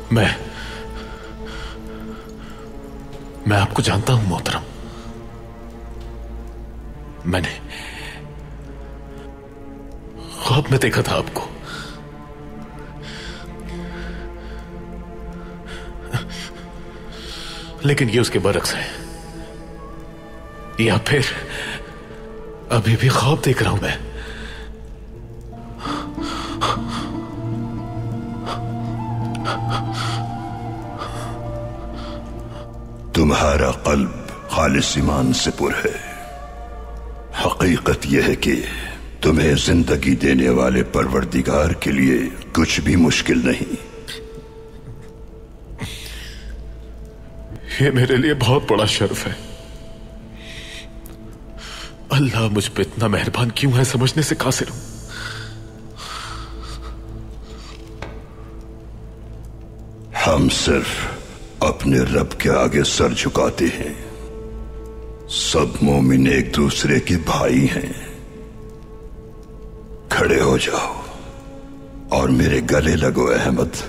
मैं आपको जानता हूं मोहतरम। मैंने ख्वाब में देखा था आपको। लेकिन ये उसके बरक्स है, या फिर अभी भी ख्वाब देख रहा हूं मैं। तुम्हारा कल्ब खालिस ईमान से पुर है। हकीकत यह है कि तुम्हें जिंदगी देने वाले परवरदिगार के लिए कुछ भी मुश्किल नहीं। ये मेरे लिए बहुत बड़ा शर्फ है। अल्लाह मुझ पे इतना मेहरबान क्यों है, समझने से कासिर हूं। हम सिर्फ अपने रब के आगे सर झुकाते हैं। सब मोमिन एक दूसरे के भाई हैं। खड़े हो जाओ और मेरे गले लगो अहमद।